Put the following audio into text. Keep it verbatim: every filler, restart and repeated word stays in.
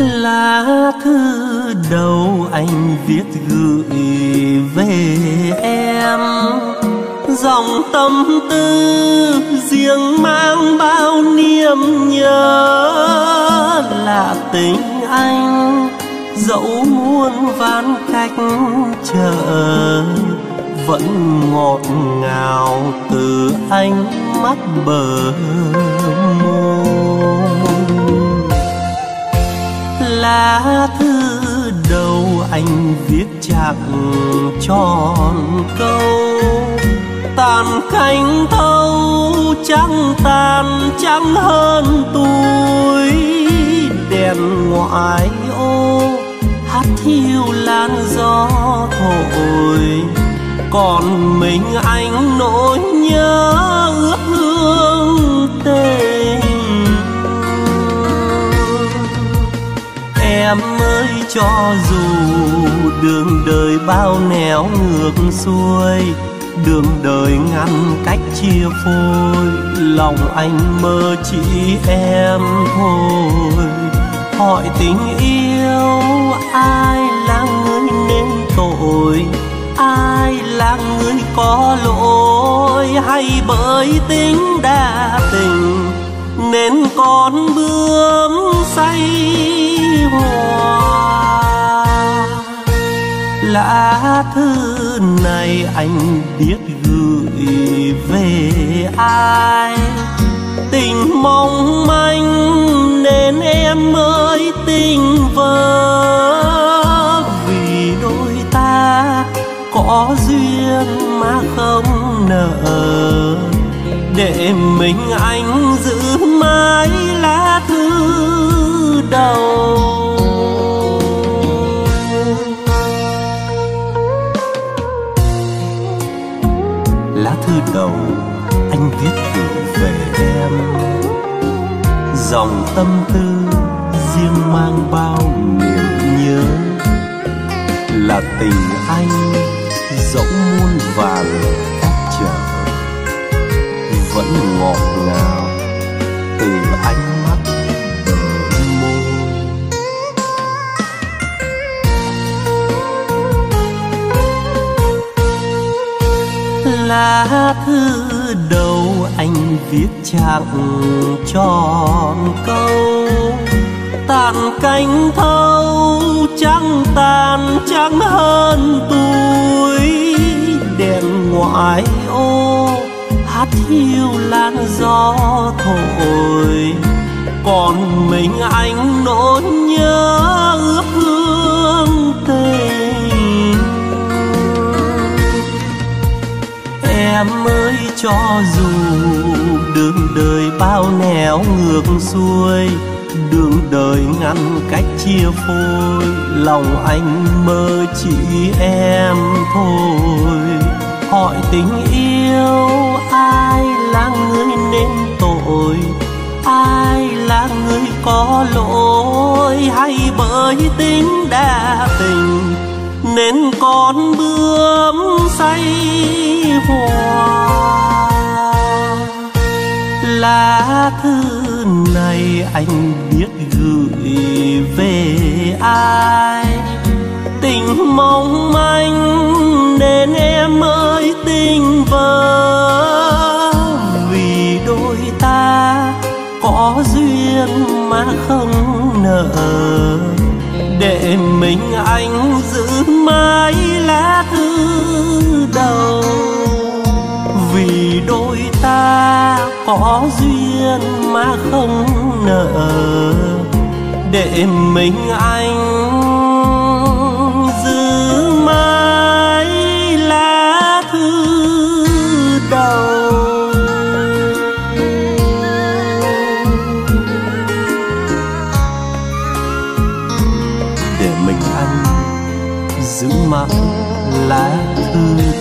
Lá thư đầu anh viết gửi về em, dòng tâm tư riêng mang bao niềm nhớ. Là tình anh dẫu muôn vàn cách trở, vẫn ngọt ngào từ ánh mắt bờ môi. Lá thư đầu anh viết chẳng tròn câu, tàn cánh thâu trắng tàn trắng hơn tuổi. Đèn ngoại ô hát hiu lan gió thổi, còn mình anh nỗi nhớ ước hương tình. Em ơi cho dù đường đời bao nẻo ngược xuôi, đường đời ngăn cách chia phôi, lòng anh mơ chỉ em thôi. Hỏi tình yêu ai là người nên tội, ai là người có lỗi, hay bởi tính đa tình nên con bướm say hoa. Lá thư này anh biết gửi về ai, tình mong manh nên em mới tình vỡ. Vì đôi ta có duyên mà không nợ, để mình anh giữ mãi lá thư đầu. Lá thư đầu anh viết gửi về em, dòng tâm tư riêng mang bao niềm nhớ. Là tình anh dẫu muôn vàn cách trở, vẫn ngọt ngào từ ánh mắt bờ môi. Lá thư đầu anh viết chẳng tròn câu, tàn cánh thâu trắng tàn trắng hơn tuổi. Đèn ngoại ô hát hiu lan gió thổi, còn mình anh nỗi nhớ ước hương tình. Em ơi cho dù đường đời bao nẻo ngược xuôi, đường đời ngăn cách chia phôi, lòng anh mơ chỉ em thôi. Hỏi tình yêu ai là người nên tội, ai là người có lỗi, hay bởi tính đa tình nên con bướm say hoa. Lá thư này anh biết gửi về ai, tình mong manh nên em mới tình vỡ. Vì đôi ta có duyên mà không nợ, để mình anh giữ mãi lá thư đầu. Vì đôi ta có duyên mà không nợ, để mình anh giữ mãi lá thư đầu. Để mình anh giữ mãi lá thư